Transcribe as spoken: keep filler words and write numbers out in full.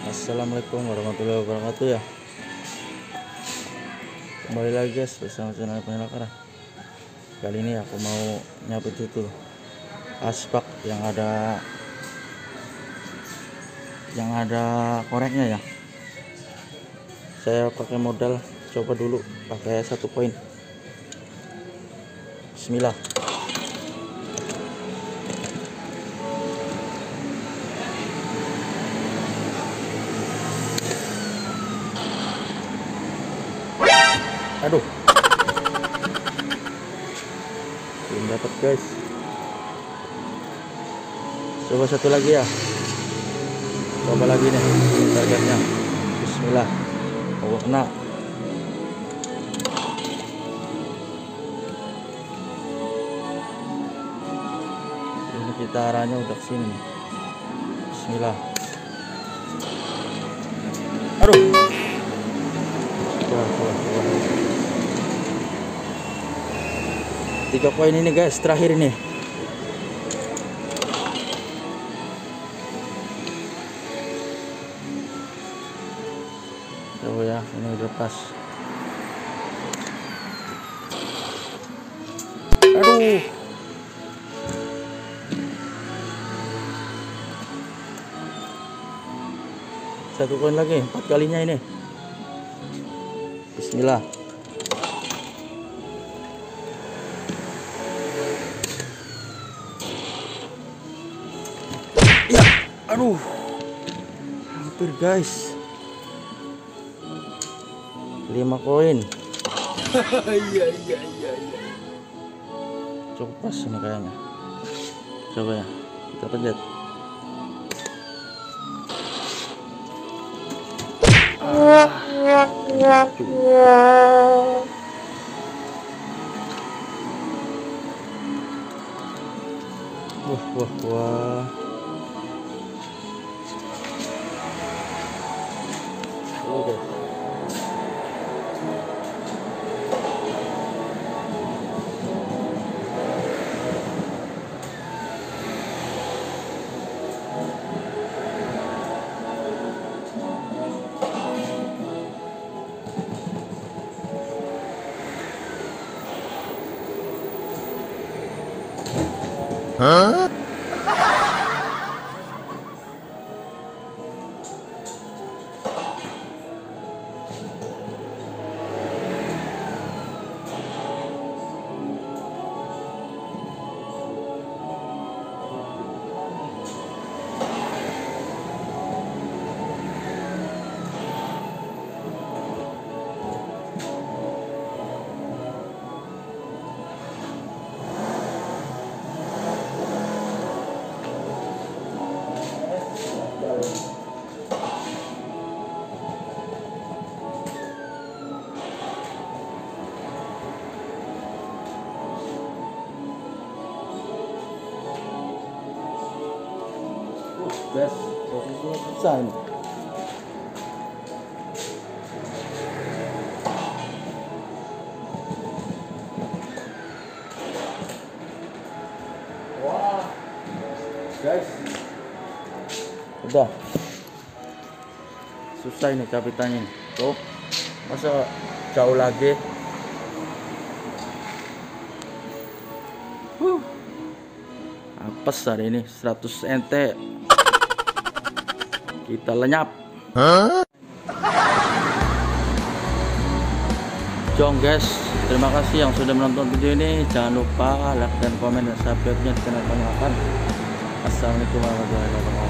Assalamualaikum warahmatullahi wabarakatuh ya. Kembali lagi guys bersama channel Penyelakara. Kali ini aku mau nyabut itu asbak yang ada yang ada koreknya ya. Saya pakai modal coba dulu pakai satu poin. Bismillah. Aduh, belum dapat guys. Coba satu lagi ya. Coba lagi nih ini targetnya. Bismillah. Oh kena. Ini kita arahnya udah kesini. Bismillah. Aduh. Wah, wah, wah. Tiga poin ini guys, terakhir ini. Coba ya, ini udah pas. Aduh. Satu poin lagi, empat kalinya ini. Bismillah. Ya, aduh, hampir guys. Lima koin. Iya iya iya iya. Cukup pas ini kayaknya. Coba ya, kita pencet. Ah. Wah wah wah. Oke. Hah? Guys, posisinya susah ini. Wah, guys, udah susah ini capitannya. Tuh, masa jauh lagi. Huh. Apes hari ini seratus ente. Kita lenyap. Huh? Jong guys, terima kasih yang sudah menonton video ini. Jangan lupa like dan komen dan subscribe-nya di channel Penyelakara. Assalamualaikum warahmatullahi wabarakatuh.